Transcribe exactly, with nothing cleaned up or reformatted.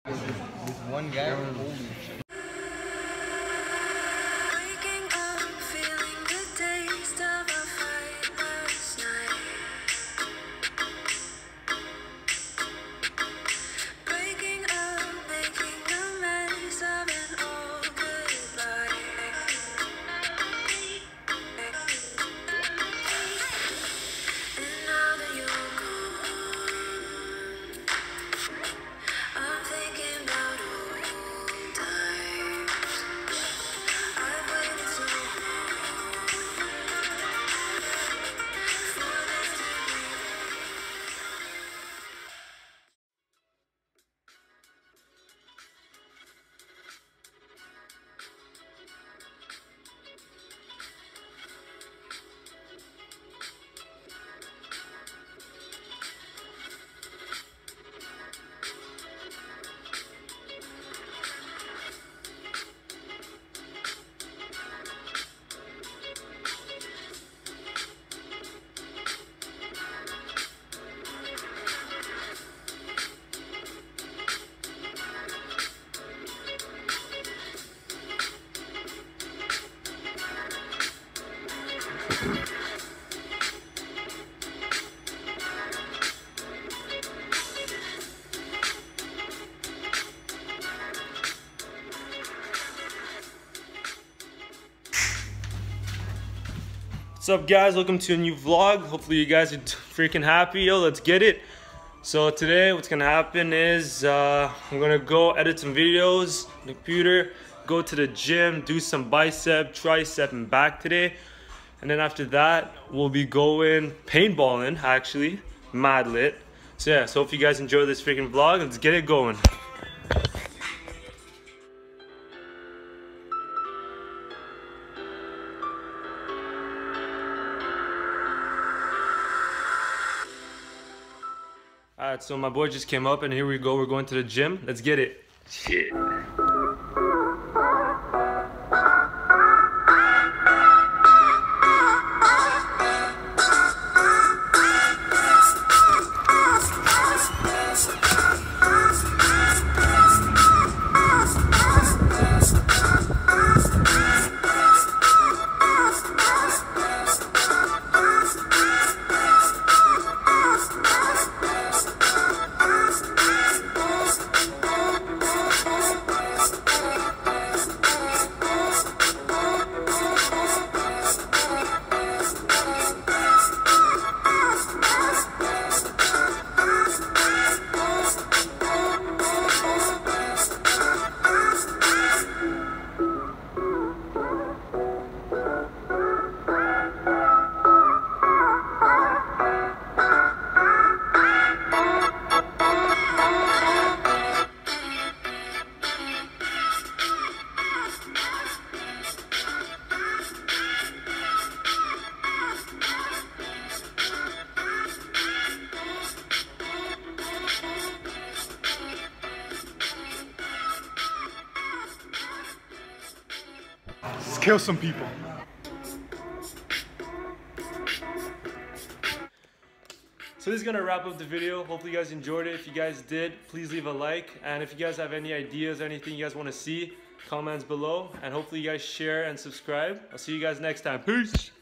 This one guy. Holy shit. What's up, guys? Welcome to a new vlog. Hopefully you guys are freaking happy. Yo, let's get it. So today what's gonna happen is uh, I'm gonna go edit some videos on the computer, go to the gym, do some bicep, tricep, and back today. And then after that, we'll be going paintballing, actually. Mad lit. So yeah, so hope you guys enjoy this freaking vlog. Let's get it going. Alright, so my boy just came up and here we go. We're going to the gym. Let's get it. Shit. Let's kill some people. So this is gonna wrap up the video. Hopefully you guys enjoyed it. If you guys did, please leave a like. And if you guys have any ideas or anything you guys wanna see, comments below. And hopefully you guys share and subscribe. I'll see you guys next time. Peace!